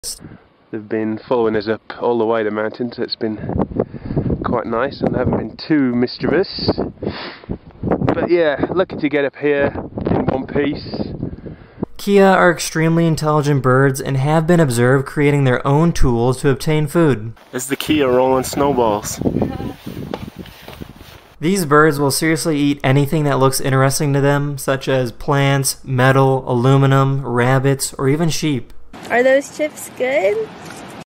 They've been following us up all the way the mountain, so it's been quite nice and they haven't been too mischievous. But yeah, lucky to get up here in one piece. Kia are extremely intelligent birds and have been observed creating their own tools to obtain food. It's the Kia rolling snowballs. These birds will seriously eat anything that looks interesting to them, such as plants, metal, aluminum, rabbits, or even sheep. Are those chips good?